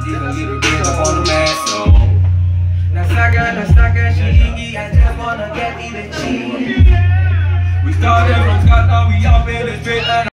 These a little bit up on the mat, so. Nasaka, she I just wanna get me the cheese. We started from Scotland, we up in the straight line.